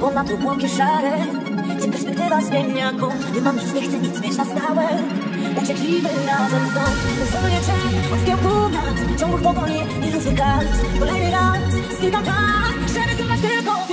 ponad obłoki szare, gdzie perspektywa zmienia kąt. Nie mam nic, nie chcę nic mieć na stałe. Uciekliby razem stąd. Uwolnię cię od zgiełku nas, ciągłych pogoni i różnych gaz. Kolejny raz znikam tak, żeby zobaczyć tylko